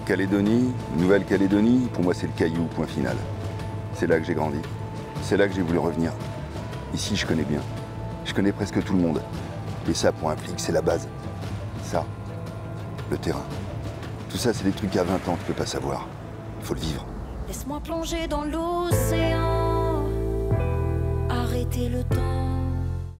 Calédonie, Nouvelle-Calédonie, pour moi c'est le Caillou, point final. C'est là que j'ai grandi. C'est là que j'ai voulu revenir. Ici, je connais bien. Je connais presque tout le monde. Et ça, pour un flic, c'est la base. Ça, le terrain. Tout ça, c'est des trucs à 20 ans que tu peux pas savoir. Il faut le vivre. Laisse-moi plonger dans l'océan, arrêter le temps.